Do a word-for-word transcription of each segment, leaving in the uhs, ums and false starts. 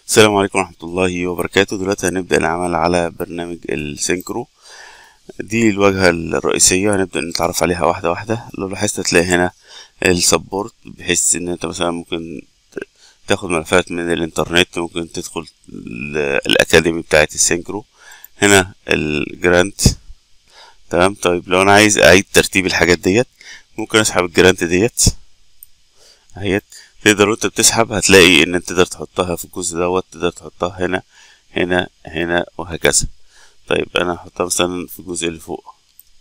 السلام عليكم ورحمة الله وبركاته. دلوقتي هنبدأ نعمل على برنامج السينكرو. دي الواجهة الرئيسية، هنبدأ نتعرف عليها واحدة واحدة. لو لاحظت هتلاقي هنا السبورت، بحيث ان انت مثلا ممكن تاخد ملفات من الانترنت، ممكن تدخل الأكاديمي بتاعت السينكرو. هنا الجرانت. تمام. طيب لو انا عايز اعيد ترتيب الحاجات ديت، ممكن اسحب الجرانت ديت اهيت. تقدر وانت بتسحب هتلاقي ان انت تقدر تحطها في الجزء دوت، تقدر تحطها هنا هنا هنا وهكذا. طيب انا هحطها مثلا في الجزء اللي فوق.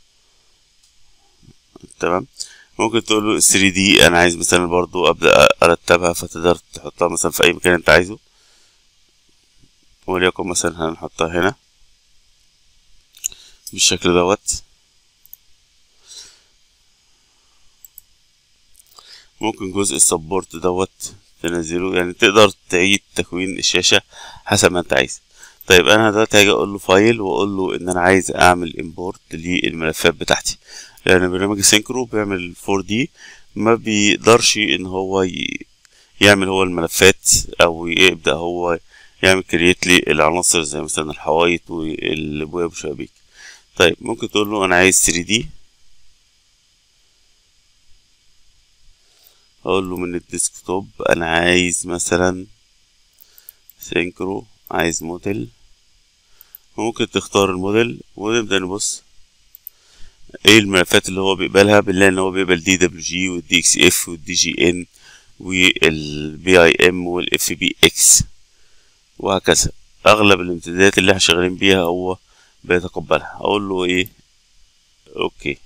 تمام. ممكن تقول له ثري دي انا عايز مثلا برضو ابدا ارتبها، فتقدر تحطها مثلا في اي مكان انت عايزه، وليكن مثلا هنحطها هنا بالشكل دوت. ممكن جزء السبورت دوت تنزله، يعني تقدر تعيد تكوين الشاشة حسب ما انت عايز. طيب انا دلوقتي هاجي اقول له فايل، واقول له ان انا عايز اعمل امبورت للملفات بتاعتي، لان برنامج السينكرو بيعمل فور دي، ما بيقدرش ان هو ي... يعمل هو الملفات، او يبدأ هو يعمل كرييت لي العناصر زي مثلا الحوايط والابواب والشبابيك. طيب ممكن تقول له انا عايز ثري دي، اقول له من الديسكتوب انا عايز مثلا سينكرو، عايز موديل، وممكن تختار الموديل ونبدأ نبص ايه الملفات اللي هو بيقبلها. بنلاقي ان هو بيقبل دي دبليو جي والدي اكس اف والدي جي ان والبي اي ام والاف بي اكس وهكذا. اغلب الامتدادات اللي احنا شغالين بيها هو بيتقبلها. اقول له ايه؟ اوكي.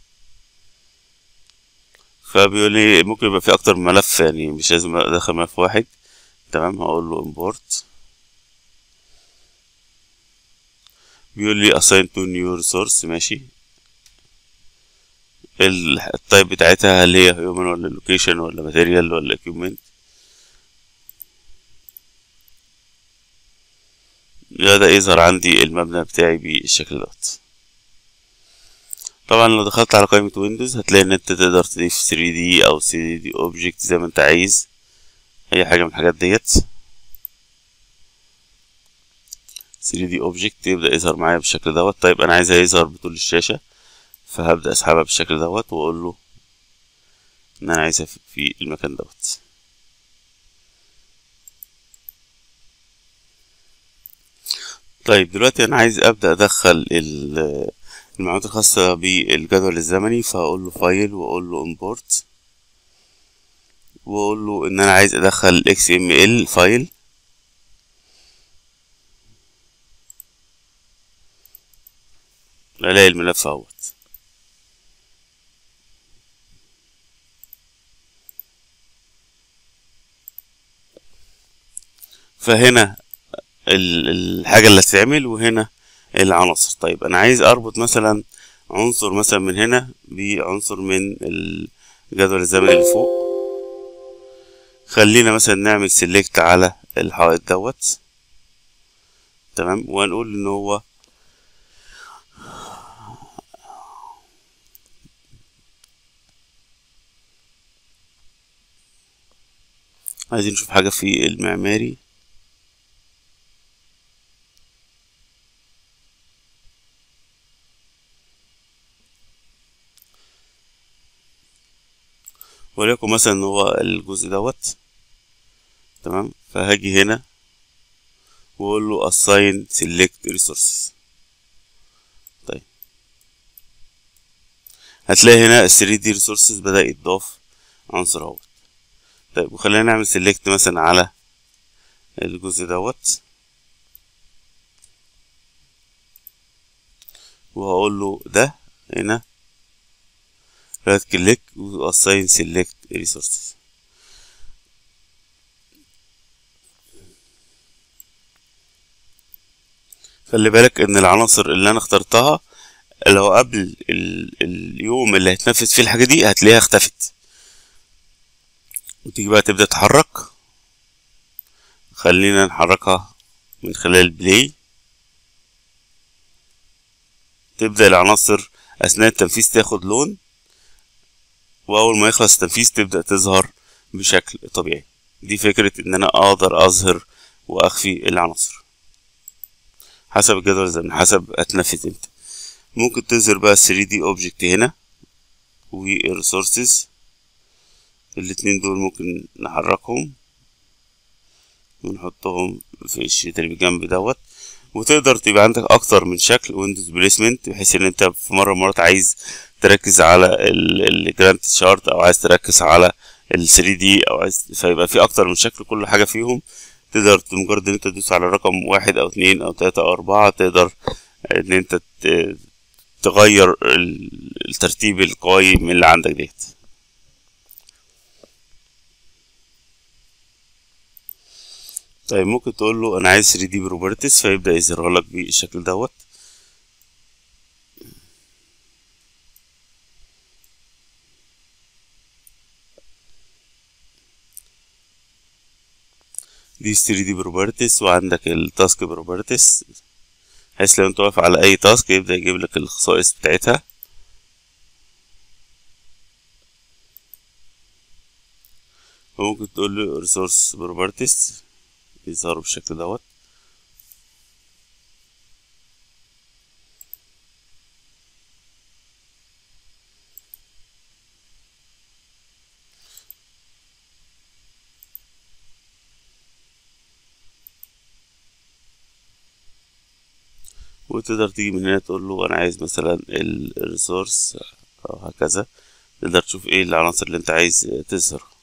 فبيقول لي ممكن يبقى في اكتر من ملف، يعني مش لازم ادخل ملف واحد. تمام. هقول له import. بيقول لي assign to new resource. ماشي. التايب بتاعتها هل هي human ولا location ولا material ولا equipment. بدأ يظهر عندي المبنى بتاعي بالشكل دوت. طبعا لو دخلت على قائمة ويندوز هتلاقي ان انت تقدر تضيف ثري دي او ثري دي object زي ما انت عايز، اي حاجة من الحاجات ديت. ثري دي object يبدأ يظهر معايا بالشكل دوت. طيب انا عايزها يظهر بطول الشاشة، فهبدأ اسحبها بالشكل دوت، واقول له ان انا عايزها في المكان دوت. طيب دلوقتي انا عايز ابدأ ادخل المعلومات الخاصة بالجدول الزمني، فاقول له فايل واقول له import، واقول له ان انا عايز ادخل اكس ام ال فايل. الاقي الملف اهوت. فهنا الحاجة اللي هتتعمل، وهنا العناصر. طيب انا عايز اربط مثلا عنصر مثلا من هنا بعنصر من الجدول الزمني اللي فوق. خلينا مثلا نعمل سيلكت على الحائط دوت. تمام. وهنقول ان هو عايزين نشوف حاجة في المعماري. وليكن مثلا ان هو الجزء دوت. تمام. فهاجي هنا واقول له assign select resources. طيب هتلاقي هنا ال ثري دي resources بدأ يتضاف عنصر اهوت. طيب وخلينا نعمل select مثلا على الجزء دوت، وهقول له ده هنا right click و assign select resources. خلي بالك ان العناصر اللي انا اخترتها لو قبل ال... اليوم اللي هتنفذ فيه الحاجة دي هتلاقيها اختفت، وتيجي بقى تبدأ تحرك. خلينا نحركها من خلال بلاي. تبدأ العناصر أثناء التنفيذ تاخد لون، وأول ما يخلص التنفيذ تبدأ تظهر بشكل طبيعي. دي فكرة إن أنا أقدر أظهر واخفي العناصر حسب الجدول زي ما حسب اتنفذ امتى. ممكن تظهر بقى ثري دي اوبجكت هنا والريسورسز، الاتنين دول ممكن نحركهم ونحطهم في الشيت اللي بجنب دوت. وتقدر تبقى عندك اكتر من شكل ويندوز بليسمنت، بحيث ان انت في مره مرات عايز تركز على الجرانت شارت او عايز تركز على ال ثري دي او عايز، فيبقى في اكتر من شكل كل حاجه فيهم تقدر مجرد ان انت تدوس على رقم واحد او اتنين او تلاتة او اربعة تقدر ان انت تغير الترتيب القوائم اللي عندك ديت. طيب ممكن تقول له انا عايز ثري دي بروبرتيز، فيبدا يظهرها لك بالشكل دوت. دي ثري دي بروبرتيز، وعندك التاسك بروبرتيز، بحيث لو انت واقف على اي تاسك يبدا يجيب لك الخصائص بتاعتها. وممكن تقول له ريسورس بروبرتيز يظهروا بالشكل دوت. وتقدر تيجي من هنا تقول له انا عايز مثلا الريسورس او هكذا، تقدر تشوف ايه العناصر اللي انت عايز تظهر.